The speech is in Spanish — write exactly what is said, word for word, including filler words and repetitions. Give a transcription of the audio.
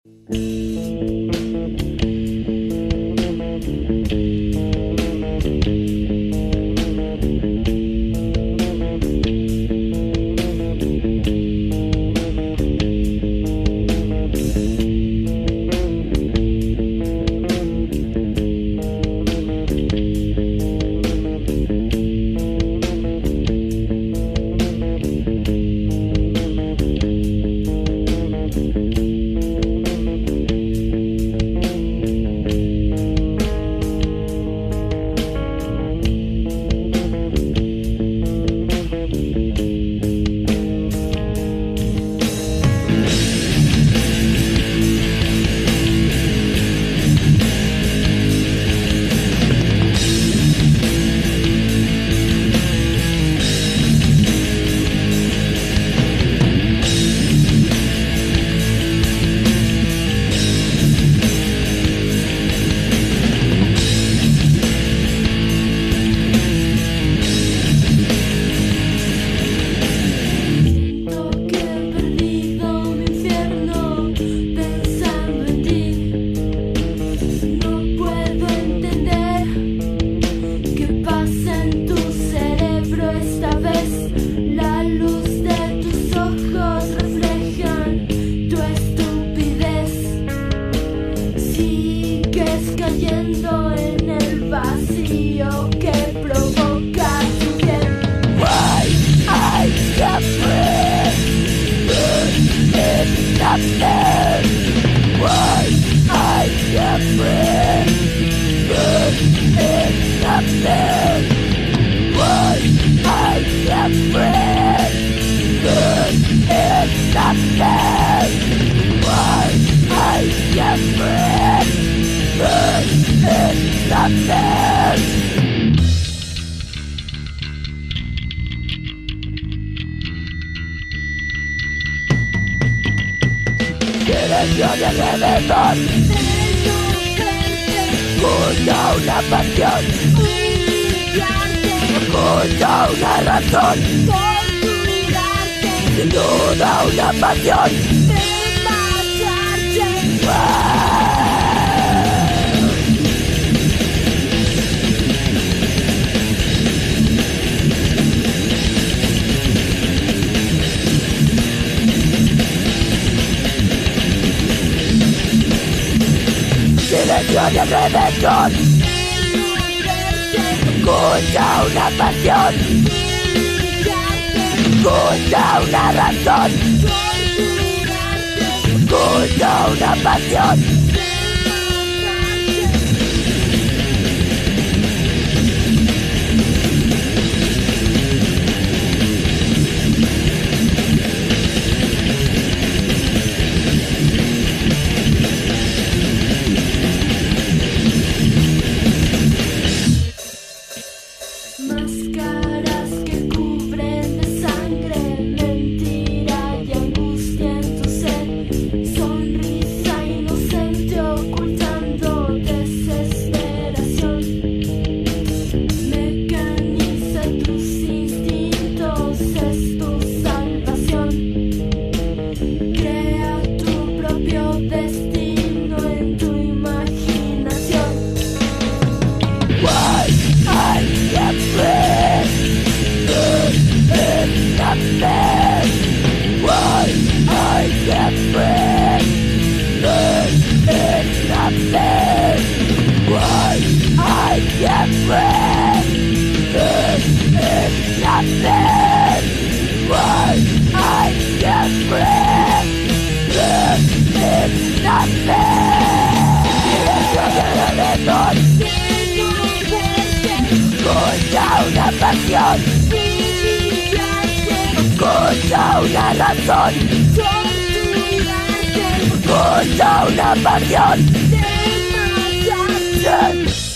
Cayendo en el vacío que provoca tu piel. Why I suffer is nothing. Why I suffer is nothing. Why I suffer is nothing. Why I suffer is nothing. Silencio de alrededor, escucha una pasión, escucha una razón, sin duda una pasión de marcharte. Wow. Silencio de alrededor, escucha una pasión, escucha una razón, escucha una pasión. Máscaras que cubren de sangre, mentira y angustia en tu ser, sonrisa inocente ocultando desesperación, mecaniza tus instintos, es tu salvación, crea tu propio destino en tu imaginación. Why I suffer is nothing. Why I suffer is nothing. Why I suffer is nothing. Why I suffer is nothing. Escucha una pasión, escucha una razón, escucha una pasión.